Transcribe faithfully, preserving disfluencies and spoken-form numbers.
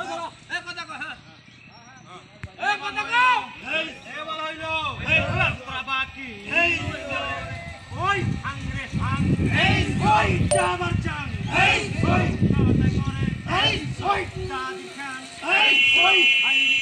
এ কথা কয় হ্যাঁ এ কথা কও এই এ বল হইলো এই তোরা বাকি এই ওই আংরে সাং এই ওই জামার চাং এই ওই জামার করে এই ওই দাদি খান এই ওই